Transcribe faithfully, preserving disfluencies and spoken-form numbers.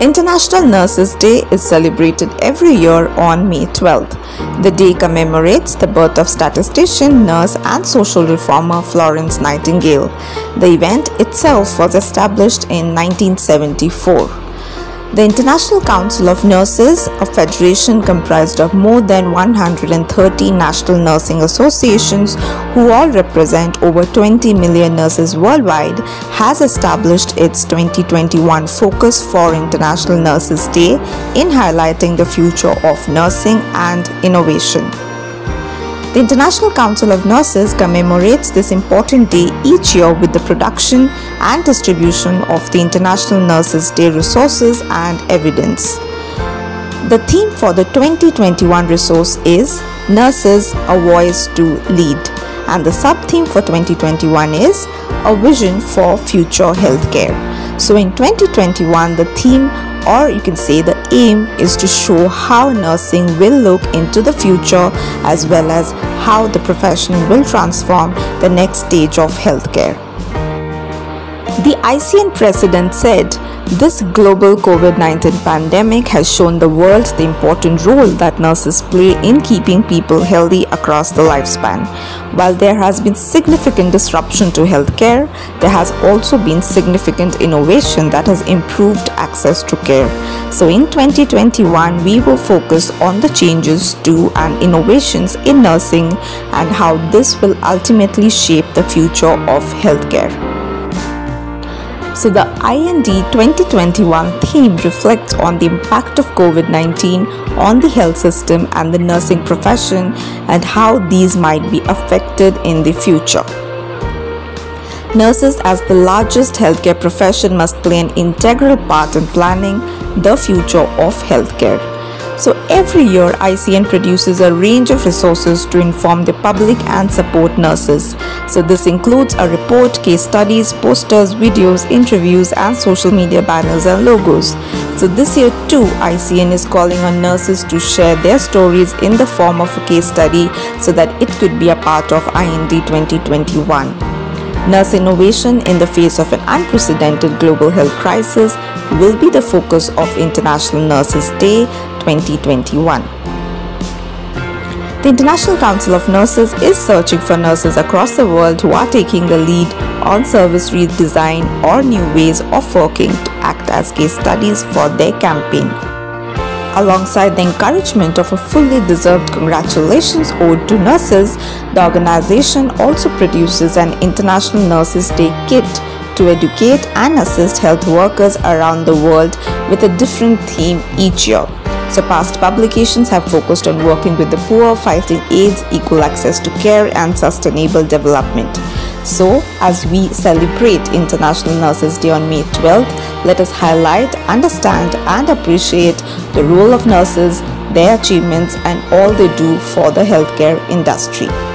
International Nurses Day is celebrated every year on May twelfth. The day commemorates the birth of statistician, nurse and social reformer Florence Nightingale. The event itself was established in nineteen seventy-four. The International Council of Nurses, a federation comprised of more than one hundred thirty national nursing associations who all represent over twenty million nurses worldwide, has established its twenty twenty-one focus for International Nurses Day in highlighting the future of nursing and innovation. The International Council of Nurses commemorates this important day each year with the production and distribution of the International Nurses Day resources and evidence. The theme for the twenty twenty-one resource is Nurses, a Voice to Lead, and the sub-theme for twenty twenty-one is A Vision for Future Healthcare. So in twenty twenty-one, the theme, or you can say the aim, is to show how nursing will look into the future as well as how the profession will transform the next stage of healthcare. The I C N president said, "This global COVID nineteen pandemic has shown the world the important role that nurses play in keeping people healthy across the lifespan. While there has been significant disruption to healthcare, there has also been significant innovation that has improved access to care. So in twenty twenty-one, we will focus on the changes to and innovations in nursing and how this will ultimately shape the future of healthcare." So the I N D twenty twenty-one theme reflects on the impact of COVID nineteen on the health system and the nursing profession and how these might be affected in the future. Nurses, as the largest healthcare profession, must play an integral part in planning the future of healthcare. So every year, I C N produces a range of resources to inform the public and support nurses. So this includes a report, case studies, posters, videos, interviews, and social media banners and logos. So this year too, I C N is calling on nurses to share their stories in the form of a case study so that it could be a part of I N D twenty twenty-one. Nurse innovation in the face of an unprecedented global health crisis will be the focus of International Nurses Day twenty twenty-one. The International Council of Nurses is searching for nurses across the world who are taking the lead on service redesign or new ways of working to act as case studies for their campaign. Alongside the encouragement of a fully deserved congratulations ode to nurses, the organization also produces an International Nurses Day kit to educate and assist health workers around the world with a different theme each year. So past publications have focused on working with the poor, fighting AIDS, equal access to care, and sustainable development. So, as we celebrate International Nurses Day on May twelfth, let us highlight, understand, and appreciate the role of nurses, their achievements, and all they do for the healthcare industry.